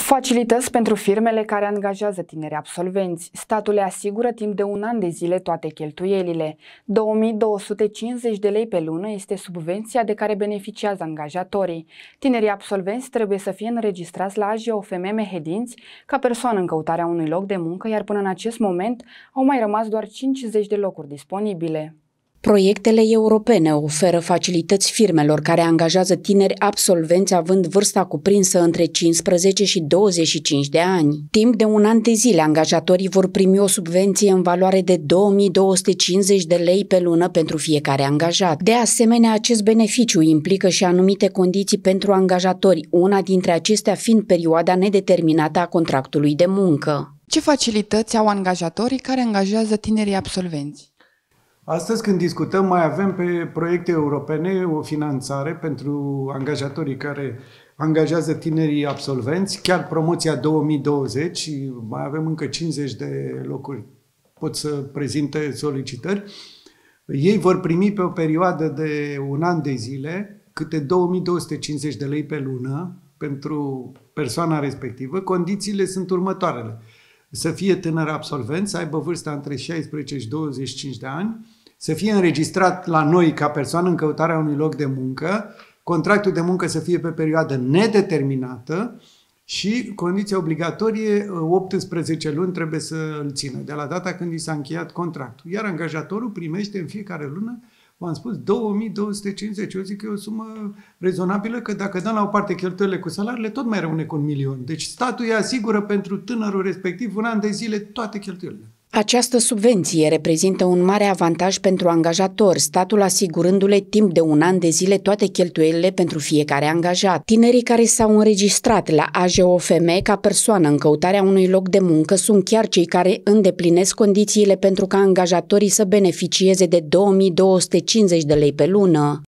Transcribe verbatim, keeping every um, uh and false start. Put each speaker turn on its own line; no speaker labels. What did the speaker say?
Facilități pentru firmele care angajează tineri absolvenți. Statul le asigură timp de un an de zile toate cheltuielile. două mii două sute cincizeci de lei pe lună este subvenția de care beneficiază angajatorii. Tinerii absolvenți trebuie să fie înregistrați la A J O F M Mehedinți ca persoană în căutarea unui loc de muncă, iar până în acest moment au mai rămas doar cincizeci de locuri disponibile.
Proiectele europene oferă facilități firmelor care angajează tineri absolvenți având vârsta cuprinsă între cincisprezece și douăzeci și cinci de ani. Timp de un an de zile, angajatorii vor primi o subvenție în valoare de două mii două sute cincizeci de lei pe lună pentru fiecare angajat. De asemenea, acest beneficiu implică și anumite condiții pentru angajatori, una dintre acestea fiind perioada nedeterminată a contractului de muncă.
Ce facilități au angajatorii care angajează tinerii absolvenți?
Astăzi, când discutăm, mai avem pe proiecte europene o finanțare pentru angajatorii care angajează tinerii absolvenți, chiar promoția două mii douăzeci, și mai avem încă cincizeci de locuri, pot să prezinte solicitări. Ei vor primi pe o perioadă de un an de zile câte două mii două sute cincizeci de lei pe lună pentru persoana respectivă. Condițiile sunt următoarele: să fie tânăr absolvent, să aibă vârsta între șaisprezece și douăzeci și cinci de ani, să fie înregistrat la noi ca persoană în căutarea unui loc de muncă, contractul de muncă să fie pe perioadă nedeterminată și condiția obligatorie, optsprezece luni trebuie să îl țină, de la data când i s-a încheiat contractul. Iar angajatorul primește în fiecare lună, v-am spus, două mii două sute cincizeci. Eu zic că e o sumă rezonabilă, că dacă dăm la o parte cheltuielile cu salariile, tot mai rămâne cu un milion. Deci statul îi asigură pentru tânărul respectiv un an de zile toate cheltuielile.
Această subvenție reprezintă un mare avantaj pentru angajator, statul asigurându-le timp de un an de zile toate cheltuielile pentru fiecare angajat. Tinerii care s-au înregistrat la A J O F M ca persoană în căutarea unui loc de muncă sunt chiar cei care îndeplinesc condițiile pentru ca angajatorii să beneficieze de două mii două sute cincizeci de lei pe lună.